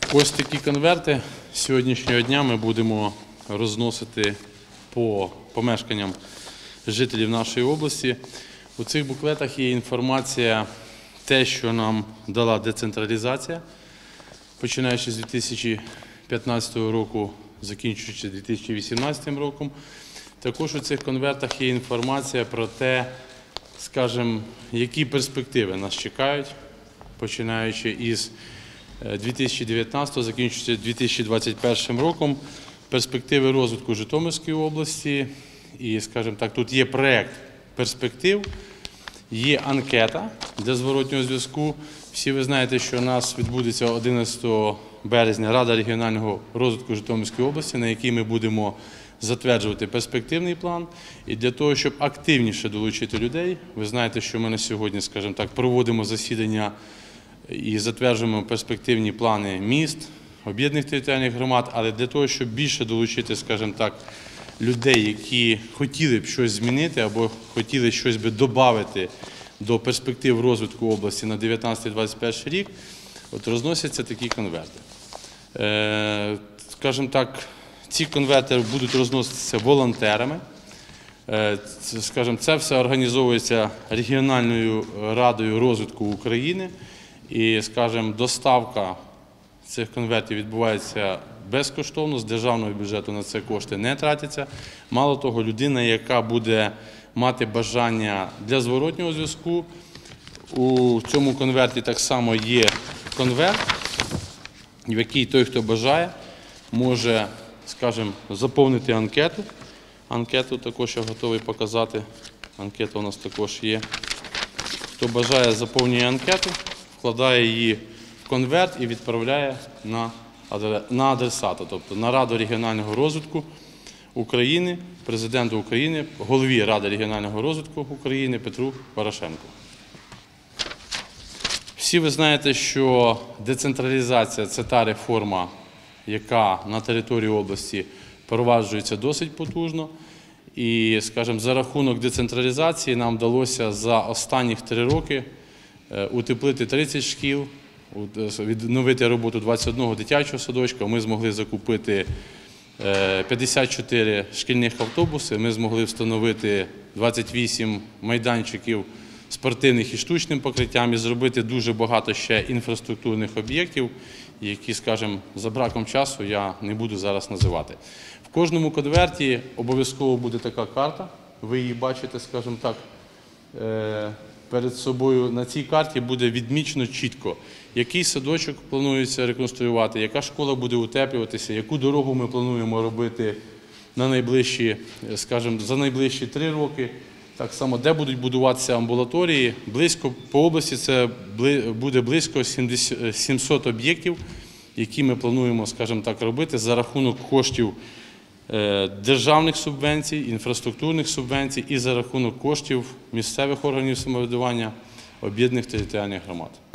Ось такі конверти сьогоднішнього дня ми будемо розносити по помешканням жителів нашої області. У цих буклетах є інформація, те, що нам дала децентралізація, починаючи з 2015 року, закінчуючи 2018 роком. Також у цих конвертах є інформація про те, скажімо, які перспективи нас чекають, починаючи із 2019, закінчуючи 2021 роком, перспективи розвитку Житомирської області. І, скажімо так, тут є проєкт перспектив, є анкета для зворотнього зв'язку. Всі ви знаєте, що у нас відбудеться 11 березня Рада регіонального розвитку Житомирської області, на якій ми будемо затверджувати перспективний план. І для того, щоб активніше долучити людей, ви знаєте, що ми на сьогодні, скажімо так, проводимо засідання і затверджуємо перспективні плани міст, об'єднаних територіальних громад, але для того, щоб більше долучити, скажімо так, людей, які хотіли б щось змінити або хотіли щось би додати до перспектив розвитку області на 2019-2021 рік, от розносяться такі конверти. Скажімо так, ці конверти будуть розноситися волонтерами. Скажімо, це все організовується регіональною радою розвитку України. І, скажімо, доставка цих конвертів відбувається безкоштовно, з державного бюджету на це кошти не тратяться. Мало того, людина, яка буде мати бажання для зворотнього зв'язку, у цьому конверті так само є конверт, в який той, хто бажає, може, скажімо, заповнити анкету. Анкету також я готовий показати. Анкета у нас також є. Хто бажає, заповнює анкету, вкладає її в конверт і відправляє на адресата, тобто на Раду регіонального розвитку України, Президенту України, голові Ради регіонального розвитку України Петру Порошенку. Всі ви знаєте, що децентралізація – це та реформа, яка на території області впроваджується досить потужно. І, скажімо, за рахунок децентралізації нам вдалося за останніх 3 роки утеплити 30 шкіл, відновити роботу 21 дитячого садочка. Ми змогли закупити 54 шкільних автобуси, ми змогли встановити 28 майданчиків спортивних і штучним покриттям і зробити дуже багато ще інфраструктурних об'єктів, які, скажімо, за браком часу я не буду зараз називати. В кожному конверті обов'язково буде така карта, ви її бачите, скажімо так, перед собою. На цій карті буде відмічено чітко, який садочок планується реконструювати, яка школа буде утеплюватися, яку дорогу ми плануємо робити на найближчі, скажімо, за найближчі 3 роки. Так само, де будуть будуватися амбулаторії. По області це буде близько 700 об'єктів, які ми плануємо, скажімо так, робити за рахунок коштів державних субвенцій, інфраструктурних субвенцій і за рахунок коштів місцевих органів самоврядування, об'єднаних територіальних громад.